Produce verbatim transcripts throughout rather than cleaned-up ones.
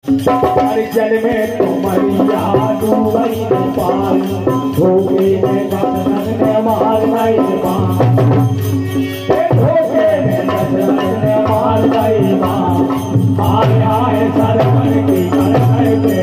जल में तुम्हारी याद वही पाल धोखे में दशरथ ने मार गई मां धोखे में दशरथ ने मार गई मां आए आए सरवन की कर करके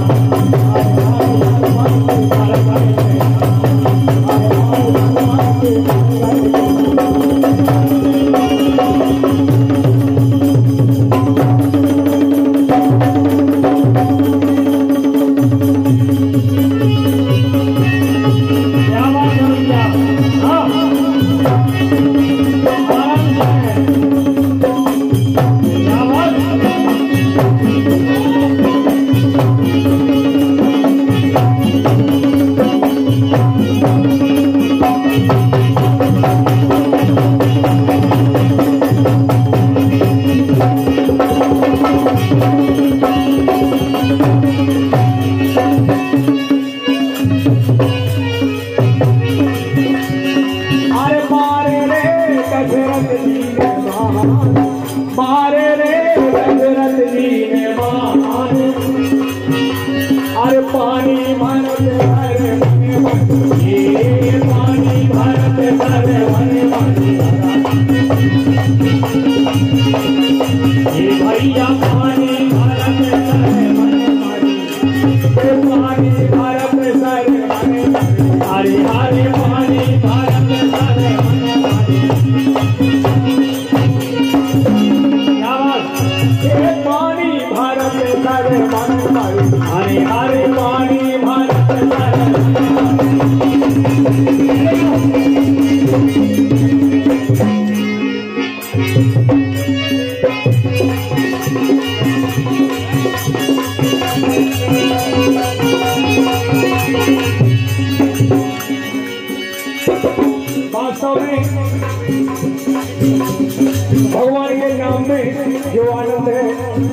भगवान के नाम में जो आनंद है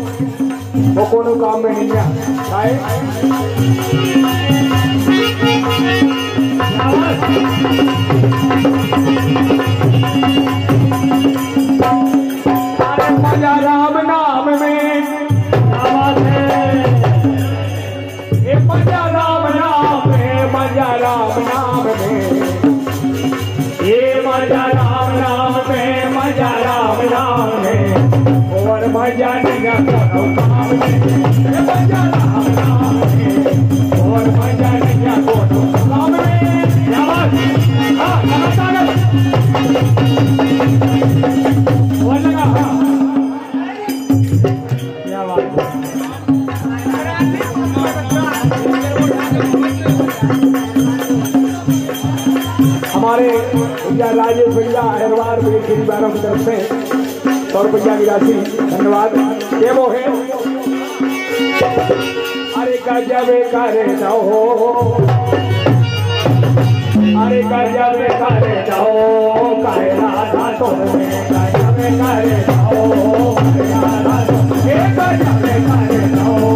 वो कोनो काम में नहीं आए। अरे मजा राम नाम में आवाज है, ये मजा राम नाम में, मजा राम नाम में, ये मजा राम नाम में, मजा राम नाम में, और मजा निगा कोनो काम में, मजा राम नाम में, और मजा निगा कोनो काम में। आवाज हाँ लगातार वो लगा हाँ क्या बात हमारे भैया राजेश भैया अहरवार परिवारों की तरफ से सौ रुपया की राशि धन्यवाद। ये वो है अरे गजब करे जाओ, अरे गजब करे जाओ, काहे राधा तोड़ने गजब करे जाओ, काहे राधा तोड़ने गजब करे जाओ।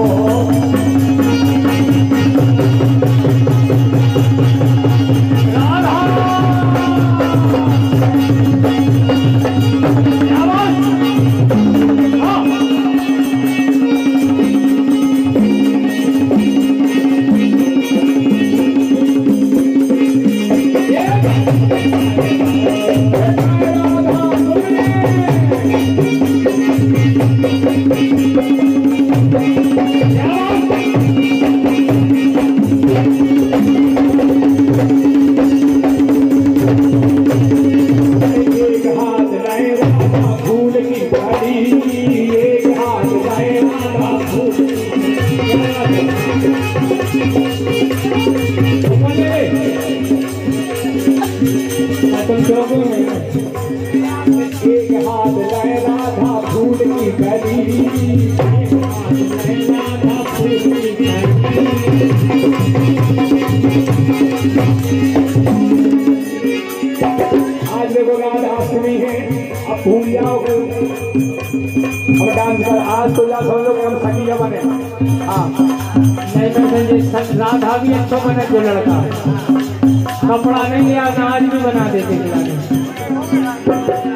आज देखो राधा अष्टमी है, अब भूल जाओगे हम डांस कर, आज तो जा समझो कि हम सखिया बने। हाँ नहीं तो संजय राधा भी अच्छा बने जो लड़का कपड़ा नहीं लिया आज भी बना देते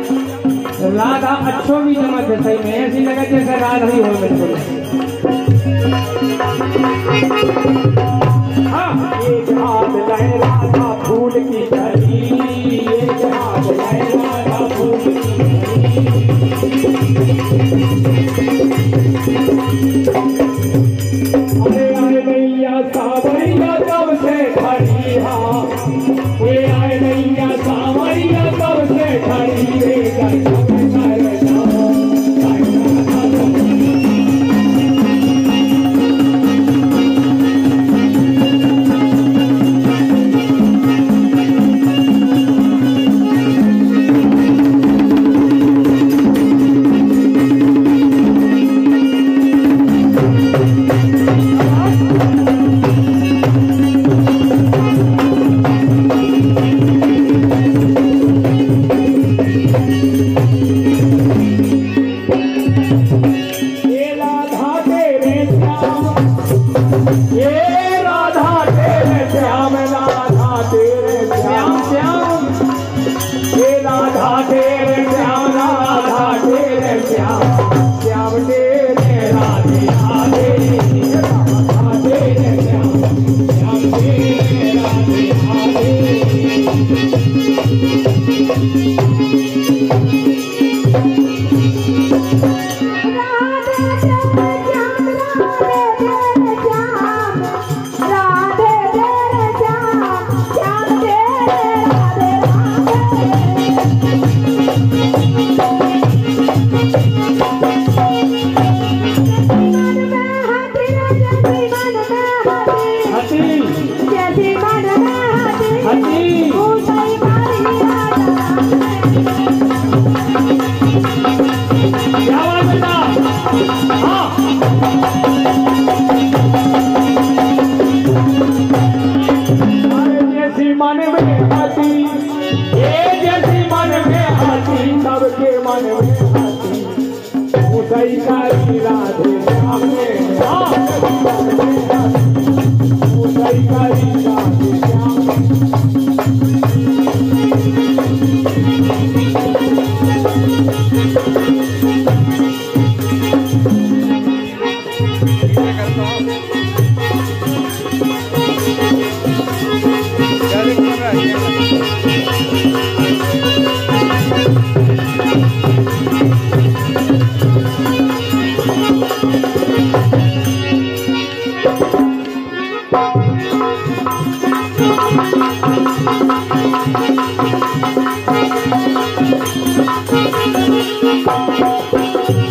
राधा अच्छो भी जमा थे सही में, ऐसी लगा जैसे राधा ही हो बिल्कुल। हाँ एक हाथ लहरा था फूल की कली, एक हाथ लहरा था फूल की अरे आए नैया सावरिया कब से खड़ी हाँ, ये आए नैया सावरिया कब से खड़ी रे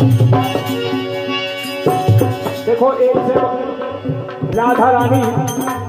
देखो एक से राधा रानी